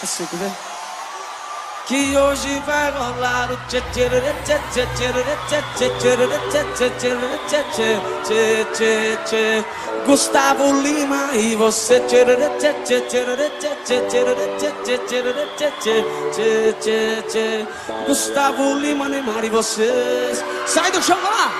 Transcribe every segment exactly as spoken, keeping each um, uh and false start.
Assim que vem. Que hoje vai rolar o tchê tchê tchê tchê tchê tchê tchê tchê tchê tchê tchê tchê. Gustavo Lima e você tchê tchê tchê tchê tchê tchê tchê tchê tchê tchê tchê. Gustavo Lima, Neymar e vocês. Sai do chão lá!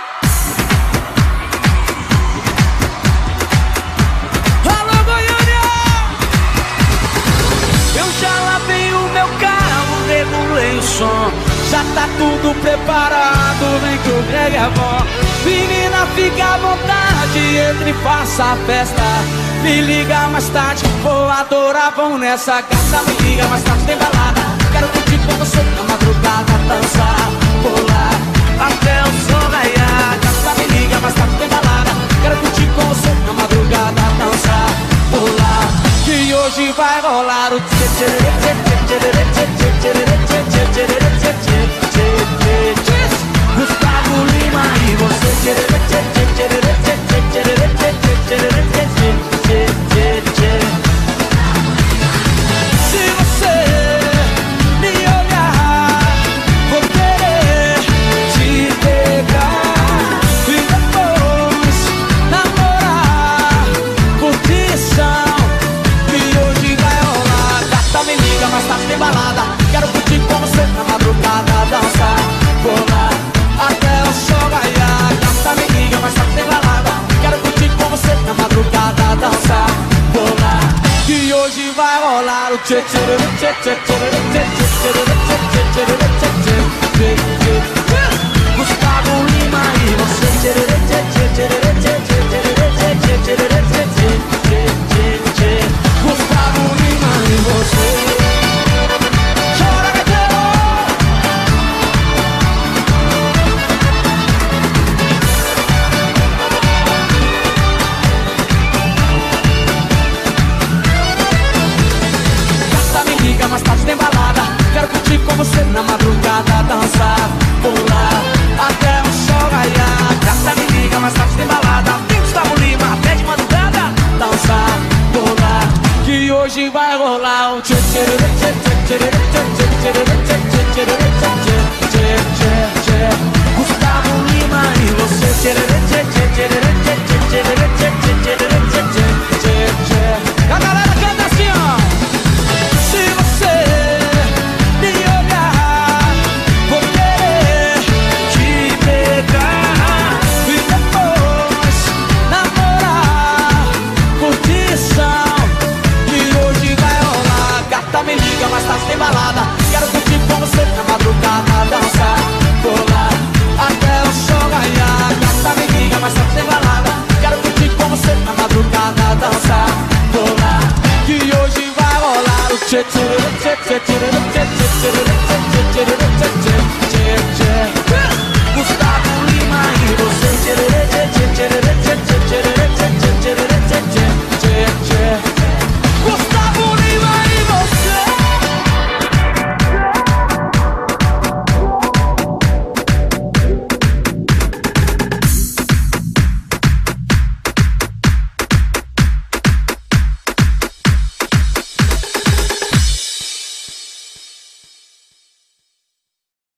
O som, já tá tudo preparado, vem que o Greg é bom. Menina, fica à vontade, entre e faça a festa. Me liga mais tarde, vou adorar, vão nessa gata. Me liga mais tarde, tem balada. Quero curtir com você na madrugada, dançar, pular, até o sol raiar. Gata, me liga mais tarde, tem balada. Quero curtir com você na madrugada, dançar, pular. Que hoje vai rolar o tchê tchê tchê tchê tchê tchê tchê tchê tchê. Gustavo Lima e você tchê tchê tchê tchê tchê tchê tchê tchê tchê. Se você me olhar, vou querer te pegar e depois namorar, curtição. Que hoje vai rolar. Gata, me liga, mas tá sem balada. Quero curtir com você na madrugada, dançar, pular, até o sol raiar. Gata, me liga, mas tá sem balada. Quero curtir com você na madrugada, dançar, pular. Que hoje vai rolar o tchê tchê tchê tchê tchê tchê tchê tchê tchê. Gustavo Lima e você tchê tchê tchê tchê tchê tchê tchê tchê. Gustavo Lima e você. Mais tarde tem balada. Quero curtir com você na madrugada, dançar, pular, até o sol raiar. Gata, me liga, mais tarde tem balada. Tem Gustavo Lima, até de madrugada, dançar, pular. Que hoje vai rolar o tchê tchê tchê tchê tchê tchê tchê tchê tchê. Gustavo Lima e você tchê tchê tchê tchê tchê tchê tchê tchê. A galera canta assim, ó. Me liga, mais tarde tem balada. Quero curtir com você na madrugada, dançar, pular, até o sol raiar. Gata, me liga, mais tarde tem balada. Quero curtir com você na madrugada, dançar, pular. Que hoje vai rolar o tchê tchê tchê tchê tchê tchê tchê tchê tchê tchê.